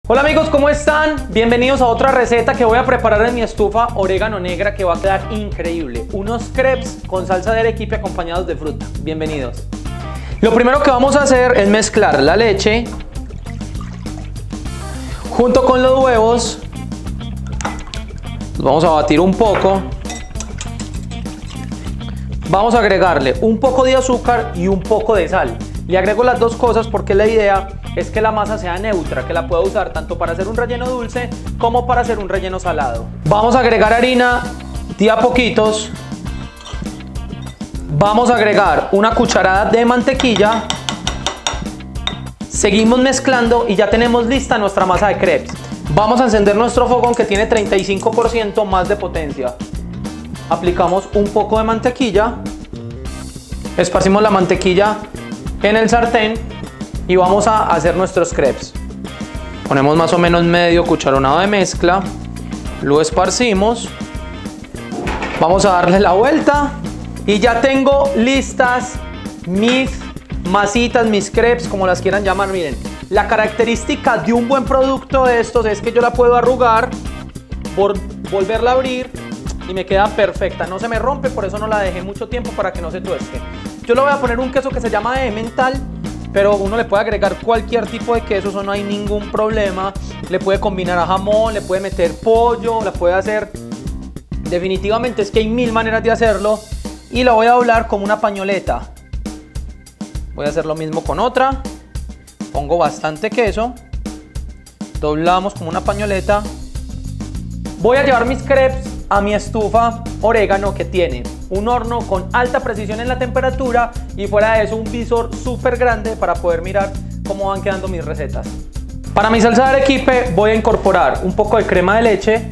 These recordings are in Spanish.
Hola amigos, ¿cómo están? Bienvenidos a otra receta que voy a preparar en mi estufa orégano negra que va a quedar increíble. Unos crepes con salsa de arequipe acompañados de fruta. Bienvenidos. Lo primero que vamos a hacer es mezclar la leche junto con los huevos. Los vamos a batir un poco. Vamos a agregarle un poco de azúcar y un poco de sal. Le agrego las dos cosas porque la idea es que la masa sea neutra, que la pueda usar tanto para hacer un relleno dulce como para hacer un relleno salado. Vamos a agregar harina de a poquitos. Vamos a agregar una cucharada de mantequilla. Seguimos mezclando y ya tenemos lista nuestra masa de crepes. Vamos a encender nuestro fogón que tiene 35% más de potencia. Aplicamos un poco de mantequilla. Esparcimos la mantequilla en el sartén y vamos a hacer nuestros crepes. Ponemos más o menos medio cucharonado de mezcla, lo esparcimos, vamos a darle la vuelta y ya tengo listas mis masitas, mis crepes, como las quieran llamar. Miren, la característica de un buen producto de estos es que yo la puedo arrugar, volverla a abrir y me queda perfecta, no se me rompe, por eso no la dejé mucho tiempo para que no se tueste. Yo le voy a poner un queso que se llama Emmental, pero uno le puede agregar cualquier tipo de queso, eso no hay ningún problema. Le puede combinar a jamón, le puede meter pollo, la puede hacer. Definitivamente es que hay mil maneras de hacerlo. Y la voy a doblar como una pañoleta. Voy a hacer lo mismo con otra. Pongo bastante queso. Doblamos como una pañoleta. Voy a llevar mis crepes a mi estufa orégano que tiene un horno con alta precisión en la temperatura y fuera de eso un visor súper grande para poder mirar cómo van quedando mis recetas. Para mi salsa de arequipe voy a incorporar un poco de crema de leche,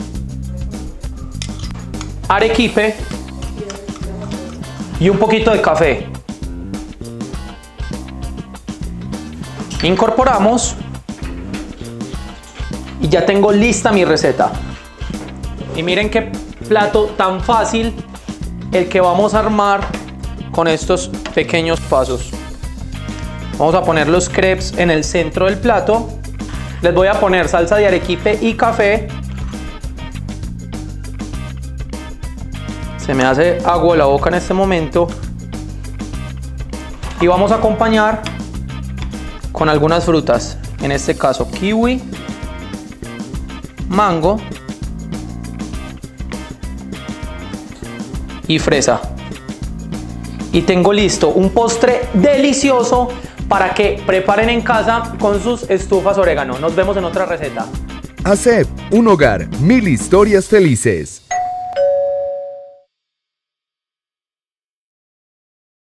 arequipe y un poquito de café. Incorporamos y ya tengo lista mi receta. Y miren qué plato tan fácil el que vamos a armar con estos pequeños pasos. Vamos a poner los crepes en el centro del plato. Les voy a poner salsa de arequipe y café. Se me hace agua la boca en este momento. Y vamos a acompañar con algunas frutas. En este caso kiwi, mango y fresa. Y tengo listo un postre delicioso para que preparen en casa con sus estufas orégano. Nos vemos en otra receta. ASEP, un hogar, 1000 historias felices.